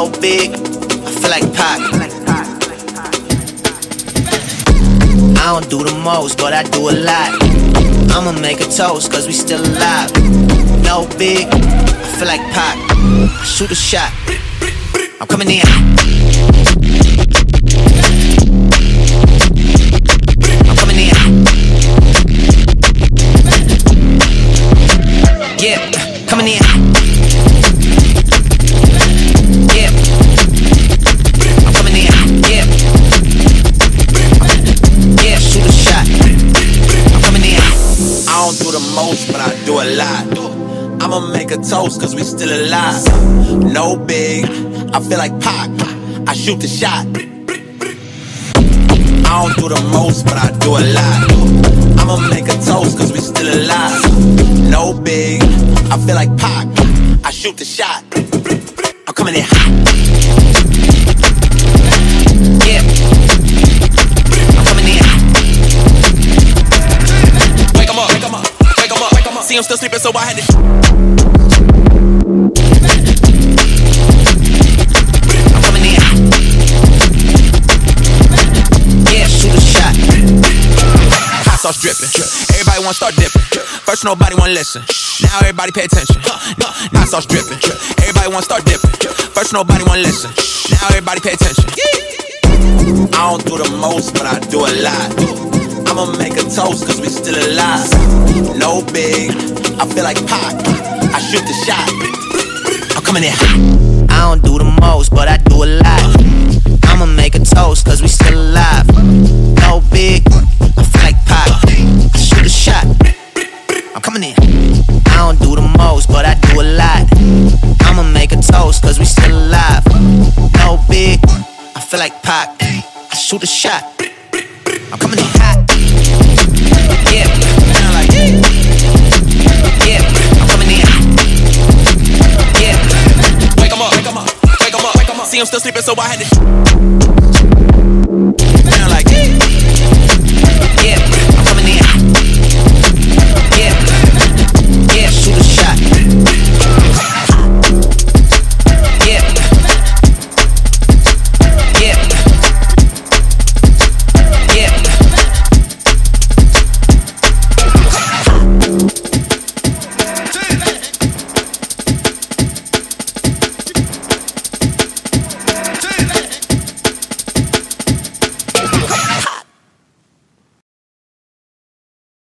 no big, I feel like Pac. I don't do the most, but I do a lot. I'ma make a toast, cause we still alive. No big, I feel like Pac. Shoot a shot, I'm coming in. I'm coming in. Yeah, coming in. Yeah, I'm coming in. Yeah, yeah, shoot a shot. I'm coming in. I don't do the most, but I do a lot. I'ma make a toast, cause we still alive. No big, I feel like Pac. I shoot the shot. I don't do the most, but I do a lot. I'ma make a toast, cause we still alive. No big, I feel like Pac. I shoot the shot. I'm coming in hot. Yeah, I'm coming in. Wake 'em up, wake 'em up, wake 'em up, wake 'em up. See him still sleeping, so I had to. I'm coming in. Yeah, shoot a shot. Hot sauce dripping. Everybody wanna start dipping. First nobody wanna listen. Now everybody pay attention. Hot sauce dripping. Everybody wanna start dipping. First nobody wanna listen. Now everybody pay attention. I don't do the most, but I do a lot. I'ma make a toast, cause we still alive. No big, I feel like Pac. I shoot the shot. I'm coming in hot. I don't do the most, but I do a lot. I'ma make a toast, cause we still alive. No big, I feel like Pac. I shoot a shot. I'm coming in. I don't do the most, but I do a lot. I'ma make a toast, cause we still alive. No big, I feel like Pac. I shoot a shot. I'm coming in hot. Yeah, like, yeah, I'm coming in. Yeah, wake 'em up, wake 'em up, wake 'em up, wake 'em up. See him still sleeping, so I had to.